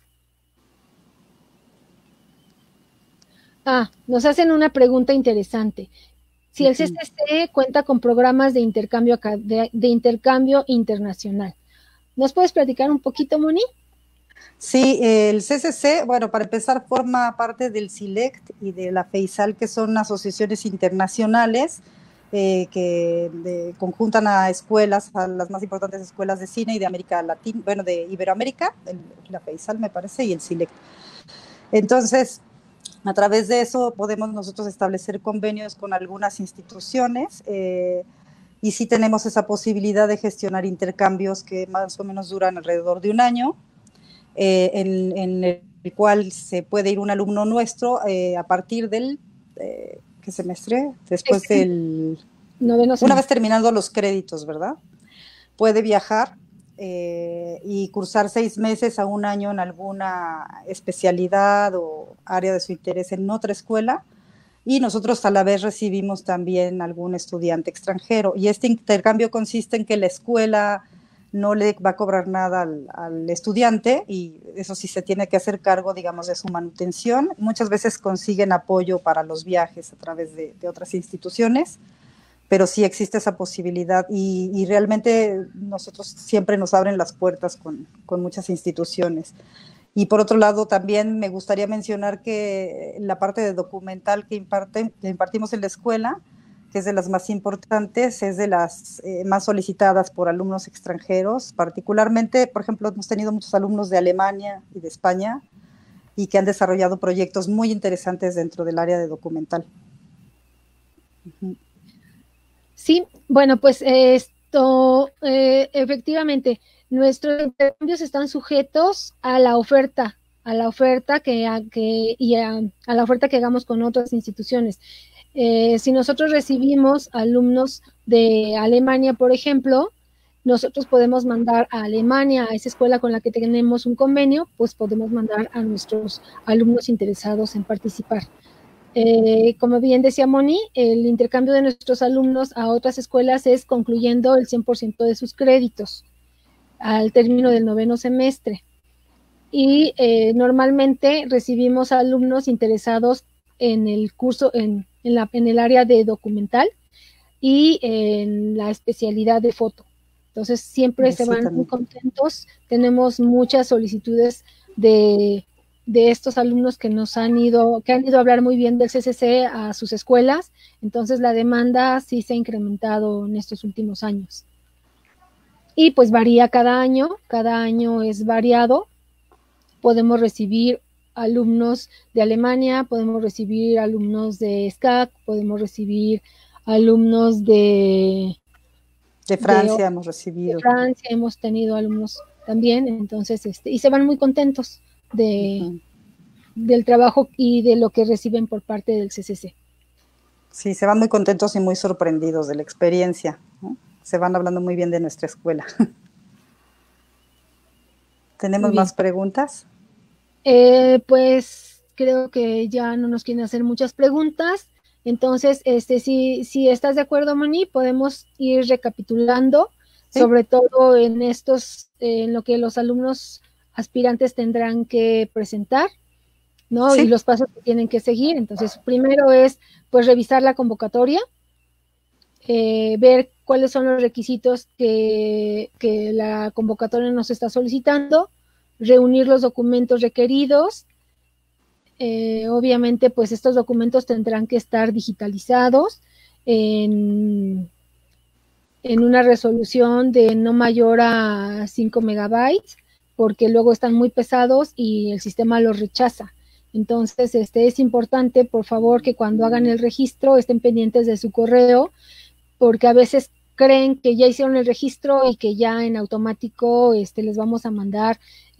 Nos hacen una pregunta interesante. Si el CCC cuenta con programas de intercambio internacional. ¿Nos puedes platicar un poquito, Moni? Sí, el CCC, bueno, para empezar, forma parte del SILECT y de la FEISAL, que son asociaciones internacionales que conjuntan a escuelas, a las más importantes escuelas de cine y de América Latina, bueno, de Iberoamérica, la FEISAL me parece, y el SILECT. Entonces, a través de eso podemos nosotros establecer convenios con algunas instituciones y sí tenemos esa posibilidad de gestionar intercambios que más o menos duran alrededor de un año, en el cual se puede ir un alumno nuestro a partir del ¿qué semestre? Después del noveno semestre. Una vez terminando los créditos, ¿verdad? Puede viajar y cursar 6 meses a un año en alguna especialidad o área de su interés en otra escuela, y nosotros a la vez recibimos también algún estudiante extranjero, y este intercambio consiste en que la escuela no le va a cobrar nada al estudiante, y eso sí se tiene que hacer cargo, digamos, de su manutención. Muchas veces consiguen apoyo para los viajes a través de otras instituciones, pero sí existe esa posibilidad y realmente nosotros siempre nos abren las puertas con muchas instituciones. Y por otro lado, también me gustaría mencionar que la parte de documental que impartimos en la escuela, que es de las más importantes, es de las más solicitadas por alumnos extranjeros. Particularmente, por ejemplo, hemos tenido muchos alumnos de Alemania y de España y que han desarrollado proyectos muy interesantes dentro del área de documental. Sí, bueno, pues efectivamente, nuestros intercambios están sujetos a la oferta a la oferta que hagamos con otras instituciones. Si nosotros recibimos alumnos de Alemania, por ejemplo, nosotros podemos mandar a Alemania, a esa escuela con la que tenemos un convenio, pues podemos mandar a nuestros alumnos interesados en participar. Como bien decía Moni, el intercambio de nuestros alumnos a otras escuelas es concluyendo el 100% de sus créditos al término del 9º semestre. Y normalmente recibimos alumnos interesados en el curso, en el área de documental y en la especialidad de foto. Entonces siempre se van muy contentos. Tenemos muchas solicitudes de estos alumnos que han ido a hablar muy bien del CCC a sus escuelas. Entonces la demanda sí se ha incrementado en estos últimos años. Y pues varía cada año es variado. Podemos recibir alumnos de Alemania, podemos recibir alumnos de SCAC, podemos recibir alumnos de Francia, hemos recibido. De Francia hemos tenido alumnos también, entonces, y se van muy contentos del trabajo y de lo que reciben por parte del CCC. Sí, se van muy contentos y muy sorprendidos de la experiencia, ¿no? Se van hablando muy bien de nuestra escuela. ¿Tenemos más preguntas? Pues creo que ya no nos quieren hacer muchas preguntas. Entonces, si estás de acuerdo, Moni, podemos ir recapitulando, ¿sí? Sobre todo en lo que los alumnos aspirantes tendrán que presentar, ¿no? ¿Sí? Y los pasos que tienen que seguir. Entonces, primero es, pues, revisar la convocatoria, ver cuáles son los requisitos que la convocatoria nos está solicitando, reunir los documentos requeridos. Obviamente, pues estos documentos tendrán que estar digitalizados en una resolución de no mayor a 5 megabytes, porque luego están muy pesados y el sistema los rechaza. Entonces, es importante, por favor, que cuando hagan el registro estén pendientes de su correo, porque a veces creen que ya hicieron el registro y que ya en automático les vamos a mandar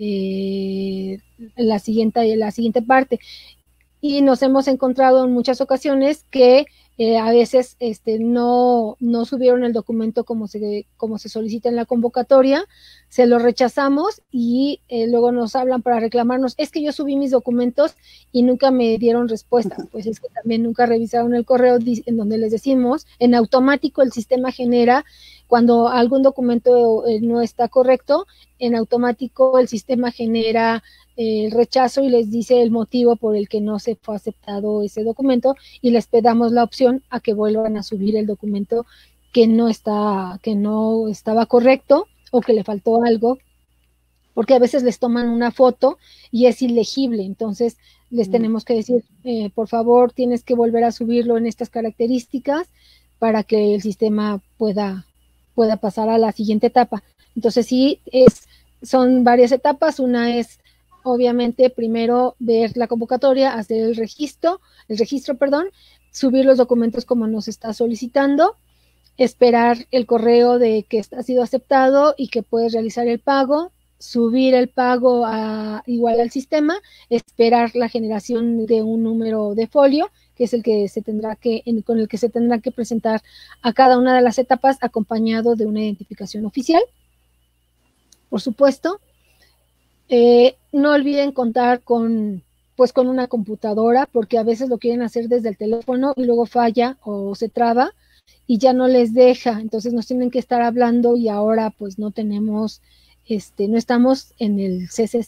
la siguiente parte. Y nos hemos encontrado en muchas ocasiones que a veces no subieron el documento como se solicita en la convocatoria, se lo rechazamos y luego nos hablan para reclamarnos, es que yo subí mis documentos y nunca me dieron respuesta. Pues es que también nunca revisaron el correo en donde les decimos, en automático el sistema genera, cuando algún documento no está correcto, en automático el sistema genera el rechazo y les dice el motivo por el que no se fue aceptado ese documento y les pedamos la opción a que vuelvan a subir el documento que no estaba correcto o que le faltó algo, porque a veces les toman una foto y es ilegible, entonces les tenemos que decir, por favor, tienes que volver a subirlo en estas características para que el sistema pueda pasar a la siguiente etapa. Entonces sí, son varias etapas. Una es, obviamente, primero ver la convocatoria, hacer el registro, subir los documentos como nos está solicitando, esperar el correo de que ha sido aceptado y que puedes realizar el pago, subir el pago igual al sistema, esperar la generación de un número de folio, que es el que con el que se tendrá que presentar a cada una de las etapas, acompañado de una identificación oficial, por supuesto. No olviden contar con una computadora, porque a veces lo quieren hacer desde el teléfono y luego falla o se traba y ya no les deja, entonces nos tienen que estar hablando y ahora pues no tenemos, no estamos en el CCC,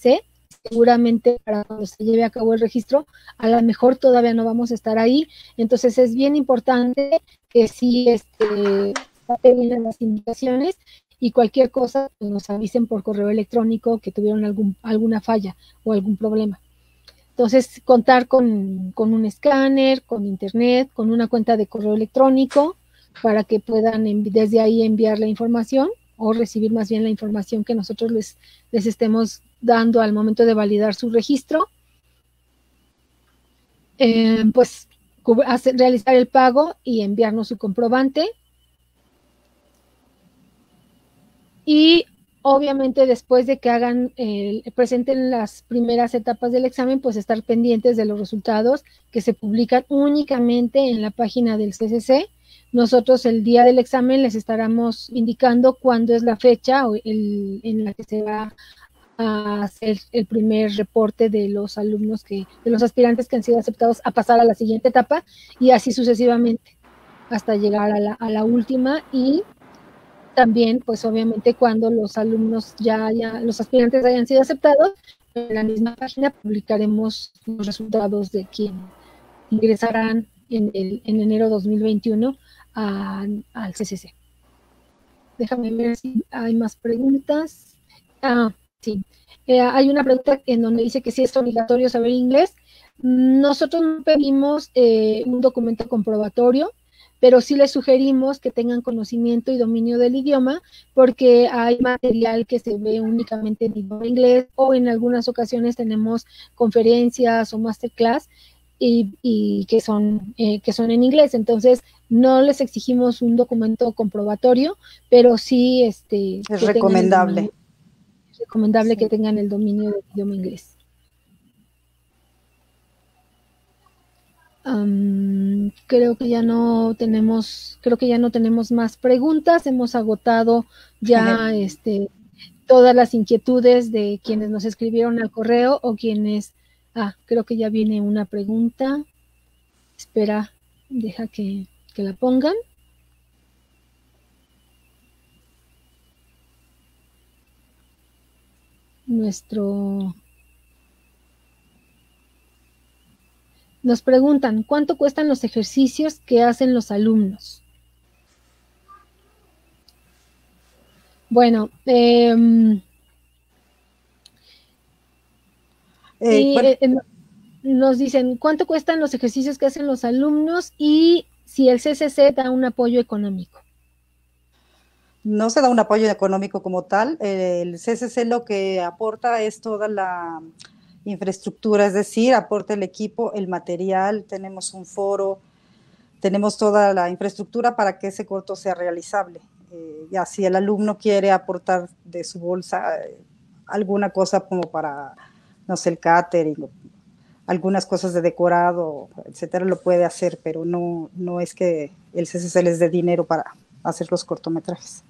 seguramente para cuando se lleve a cabo el registro, a lo mejor todavía no vamos a estar ahí. Entonces es bien importante que sí tengan las indicaciones y cualquier cosa pues, nos avisen por correo electrónico que tuvieron alguna falla o algún problema. Entonces, contar con un escáner, con internet, con una cuenta de correo electrónico para que puedan desde ahí enviar la información o recibir más bien la información que nosotros les estemos dando al momento de validar su registro. Pues realizar el pago y enviarnos su comprobante. Y obviamente después de que presenten las primeras etapas del examen, pues estar pendientes de los resultados que se publican únicamente en la página del CCC. Nosotros el día del examen les estaremos indicando cuándo es la fecha en la que se va a hacer el primer reporte de los alumnos de los aspirantes que han sido aceptados a pasar a la siguiente etapa y así sucesivamente hasta llegar a la última. Y también, pues obviamente cuando los alumnos los aspirantes hayan sido aceptados, en la misma página publicaremos los resultados de quien ingresarán en enero 2021 al CCC. Déjame ver si hay más preguntas. Sí. Hay una pregunta en donde dice que si es obligatorio saber inglés. Nosotros no pedimos un documento comprobatorio, pero sí les sugerimos que tengan conocimiento y dominio del idioma, porque hay material que se ve únicamente en idioma inglés, o en algunas ocasiones tenemos conferencias o masterclass y que son en inglés. Entonces, no les exigimos un documento comprobatorio, pero sí es recomendable. Es recomendable que tengan el dominio del idioma inglés. Creo que ya no tenemos más preguntas. Hemos agotado ya todas las inquietudes de quienes nos escribieron al correo o quienes creo que ya viene una pregunta. Espera, deja que la pongan. Nos preguntan, ¿cuánto cuestan los ejercicios que hacen los alumnos? Bueno, nos dicen, ¿cuánto cuestan los ejercicios que hacen los alumnos y si el CCC da un apoyo económico? No se da un apoyo económico como tal. El CCC lo que aporta es toda la infraestructura, es decir, aporta el equipo, el material, tenemos un foro, tenemos toda la infraestructura para que ese corto sea realizable. Ya si el alumno quiere aportar de su bolsa alguna cosa como para, no sé, el catering, algunas cosas de decorado, etcétera, lo puede hacer, pero no es que el CCC les dé dinero para hacer los cortometrajes.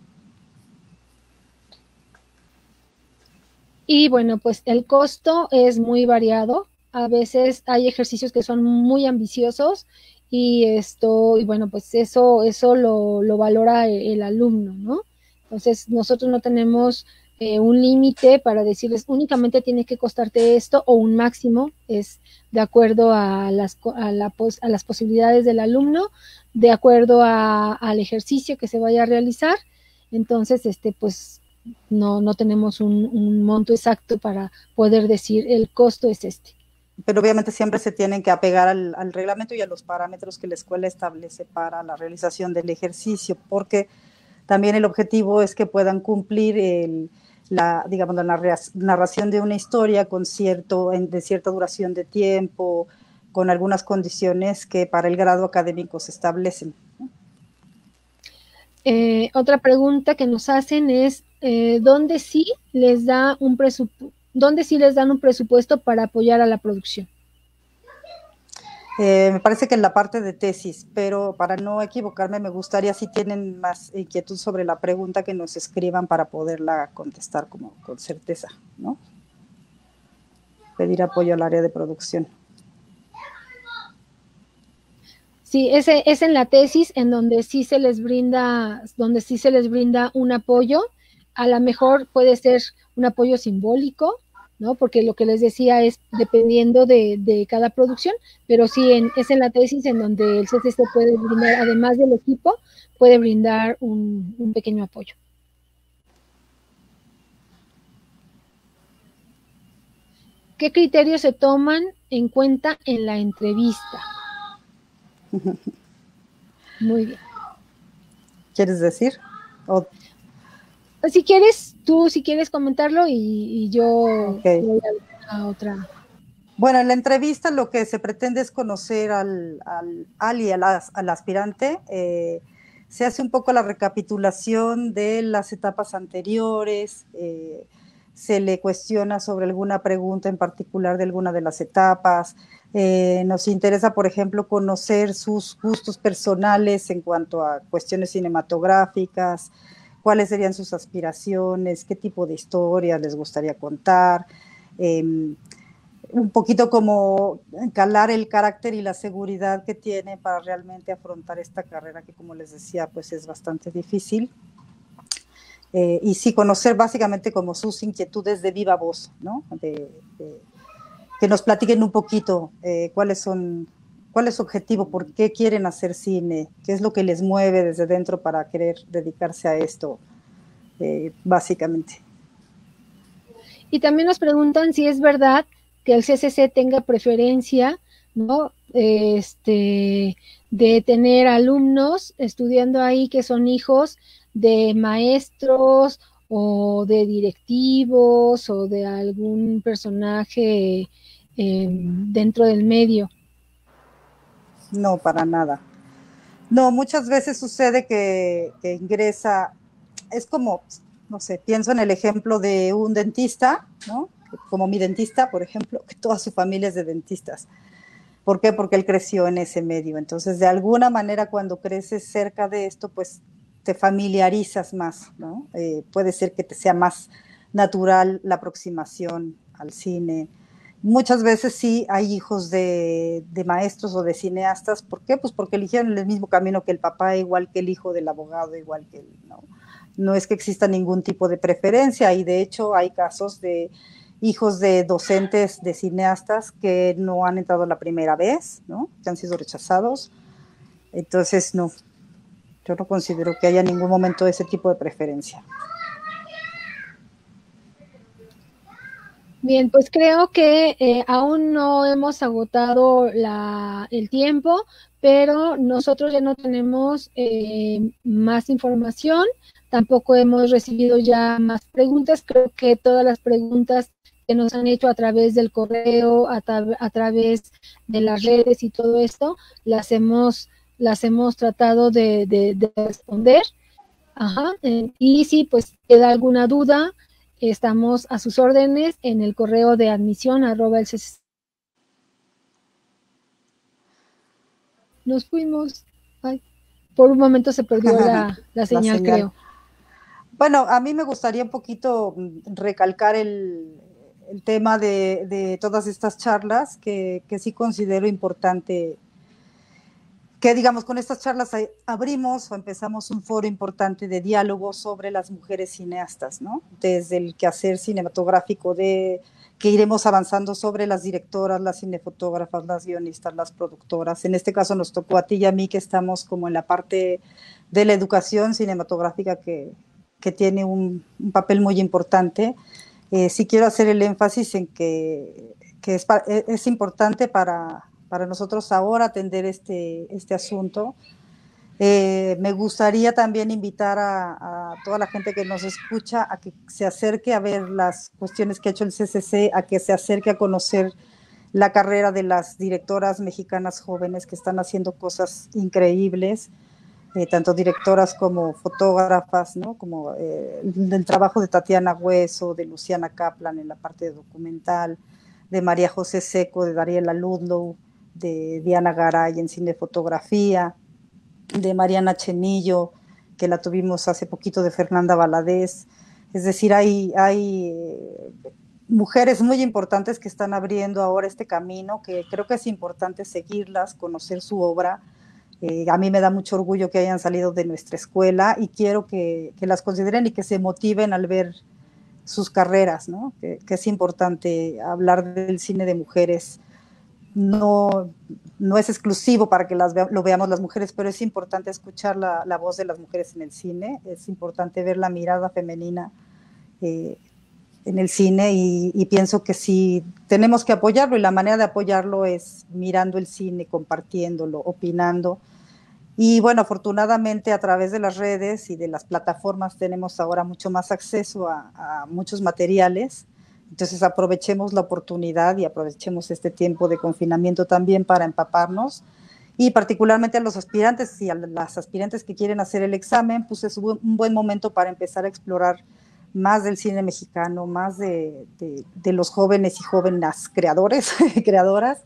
Y bueno, pues el costo es muy variado. A veces hay ejercicios que son muy ambiciosos y bueno, pues eso lo valora el alumno, ¿no? Entonces nosotros no tenemos un límite para decirles únicamente tiene que costarte esto o un máximo, es de acuerdo a las posibilidades del alumno, de acuerdo al ejercicio que se vaya a realizar. Entonces, pues no tenemos un monto exacto para poder decir el costo es este. Pero obviamente siempre se tienen que apegar al reglamento y a los parámetros que la escuela establece para la realización del ejercicio, porque también el objetivo es que puedan cumplir la narración de una historia de cierta duración de tiempo, con algunas condiciones que para el grado académico se establecen. Otra pregunta que nos hacen es ¿dónde sí les dan un presupuesto para apoyar a la producción? Me parece que en la parte de tesis, pero para no equivocarme me gustaría, si tienen más inquietud sobre la pregunta, que nos escriban para poderla contestar con certeza, ¿no? Pedir apoyo al área de producción. Sí, es en la tesis en donde sí se les brinda un apoyo. A lo mejor puede ser un apoyo simbólico, ¿no? Porque lo que les decía es dependiendo de cada producción, pero sí es en la tesis en donde el CCC puede brindar, además del equipo, puede brindar un pequeño apoyo. ¿Qué criterios se toman en cuenta en la entrevista? Muy bien. ¿Quieres decir? O... Si quieres, tú si quieres comentarlo y yo voy a otra. Bueno, en la entrevista lo que se pretende es conocer al y al aspirante. Se hace un poco la recapitulación de las etapas anteriores, se le cuestiona sobre alguna pregunta en particular de alguna de las etapas. Nos interesa, por ejemplo, conocer sus gustos personales en cuanto a cuestiones cinematográficas, cuáles serían sus aspiraciones, qué tipo de historias les gustaría contar. Un poquito como calar el carácter y la seguridad que tiene para realmente afrontar esta carrera que, como les decía, pues es bastante difícil. Y sí, conocer básicamente como sus inquietudes de viva voz, ¿no? Que nos platiquen un poquito cuál es su objetivo, por qué quieren hacer cine, qué es lo que les mueve desde dentro para querer dedicarse a esto, básicamente. Y también nos preguntan si es verdad que el CCC tenga preferencia, ¿no? De tener alumnos estudiando ahí que son hijos de maestros o de directivos o de algún personaje dentro del medio. No, para nada. No, muchas veces sucede que ingresa, es como, no sé, pienso en el ejemplo de un dentista, ¿no? Como mi dentista, por ejemplo, que toda su familia es de dentistas. ¿Por qué? Porque él creció en ese medio. Entonces, de alguna manera, cuando creces cerca de esto, pues te familiarizas más, ¿no? Puede ser que te sea más natural la aproximación al cine. Muchas veces sí hay hijos de maestros o de cineastas. ¿Por qué? Pues porque eligieron el mismo camino que el papá, igual que el hijo del abogado, igual que él, ¿no? No es que exista ningún tipo de preferencia y de hecho hay casos de hijos de docentes, de cineastas que no han entrado la primera vez, ¿no? Que han sido rechazados. Entonces, no, yo no considero que haya ningún momento ese tipo de preferencia. Bien, pues creo que aún no hemos agotado el tiempo, pero nosotros ya no tenemos más información, tampoco hemos recibido ya más preguntas. Creo que todas las preguntas que nos han hecho a través del correo, a través de las redes y todo esto, las hemos tratado de responder. Ajá. Y si pues queda alguna duda, estamos a sus órdenes en el correo de admisión @el. Nos fuimos. Ay, por un momento se perdió la señal, creo. Bueno, a mí me gustaría un poquito recalcar el tema de todas estas charlas que sí considero importante. Que digamos, con estas charlas abrimos o empezamos un foro importante de diálogo sobre las mujeres cineastas, ¿no? Desde el quehacer cinematográfico que iremos avanzando sobre las directoras, las cinefotógrafas, las guionistas, las productoras. En este caso nos tocó a ti y a mí que estamos como en la parte de la educación cinematográfica que tiene un papel muy importante. Sí quiero hacer el énfasis en que es importante para nosotros ahora atender este asunto. Me gustaría también invitar a toda la gente que nos escucha a que se acerque a ver las cuestiones que ha hecho el CCC, a que se acerque a conocer la carrera de las directoras mexicanas jóvenes que están haciendo cosas increíbles, tanto directoras como fotógrafas, ¿no? Como el trabajo de Tatiana Hueso, de Luciana Kaplan en la parte de documental, de María José Seco, de Dariela Ludlow, de Diana Garay en cinefotografía, de Mariana Chenillo, que la tuvimos hace poquito, de Fernanda Valadez. Es decir, hay mujeres muy importantes que están abriendo ahora este camino, que creo que es importante seguirlas, conocer su obra. A mí me da mucho orgullo que hayan salido de nuestra escuela y quiero que las consideren y que se motiven al ver sus carreras, ¿no? Que es importante hablar del cine de mujeres. No, no es exclusivo para que lo veamos las mujeres, pero es importante escuchar la voz de las mujeres en el cine, es importante ver la mirada femenina en el cine y pienso que sí tenemos que apoyarlo y la manera de apoyarlo es mirando el cine, compartiéndolo, opinando. Y bueno, afortunadamente a través de las redes y de las plataformas tenemos ahora mucho más acceso a muchos materiales. Entonces aprovechemos la oportunidad y aprovechemos este tiempo de confinamiento también para empaparnos. Y particularmente a los aspirantes y a las aspirantes que quieren hacer el examen, pues es un buen momento para empezar a explorar más del cine mexicano, más de los jóvenes y jóvenes creadores, creadoras,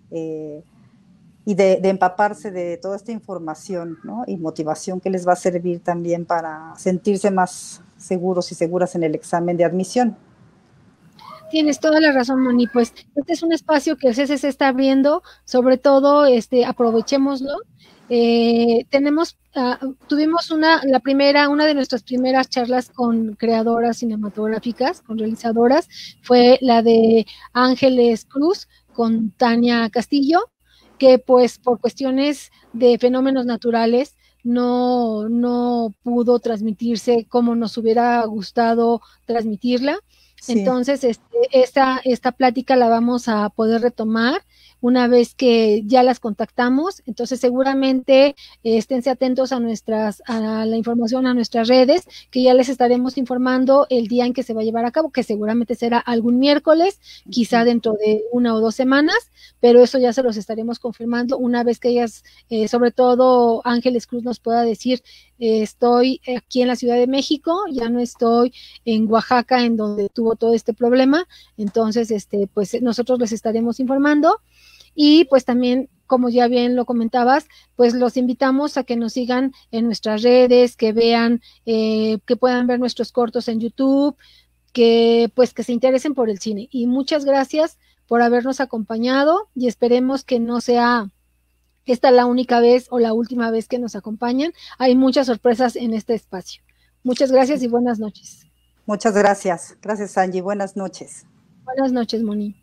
y de empaparse de toda esta información, ¿no? Y motivación que les va a servir también para sentirse más seguros y seguras en el examen de admisión. Tienes toda la razón, Moni. Pues este es un espacio que el CCC está abriendo, sobre todo aprovechémoslo. Tuvimos una de nuestras primeras charlas con creadoras cinematográficas, con realizadoras, fue la de Ángeles Cruz con Tania Castillo, que pues por cuestiones de fenómenos naturales no pudo transmitirse como nos hubiera gustado transmitirla. Sí. Entonces, esta plática la vamos a poder retomar una vez que ya las contactamos. Entonces, seguramente esténse atentos a la información, a nuestras redes, que ya les estaremos informando el día en que se va a llevar a cabo, que seguramente será algún miércoles, quizá dentro de 1 o 2 semanas, pero eso ya se los estaremos confirmando una vez que ellas, sobre todo Ángeles Cruz, nos pueda decir, estoy aquí en la Ciudad de México, ya no estoy en Oaxaca, en donde tuvo todo este problema. Entonces, pues nosotros les estaremos informando. Y pues también, como ya bien lo comentabas, pues los invitamos a que nos sigan en nuestras redes, que vean, que puedan ver nuestros cortos en YouTube, que se interesen por el cine. Y muchas gracias por habernos acompañado y esperemos que no sea esta la única vez o la última vez que nos acompañan. Hay muchas sorpresas en este espacio. Muchas gracias y buenas noches. Muchas gracias. Gracias, Angie. Buenas noches. Buenas noches, Moni.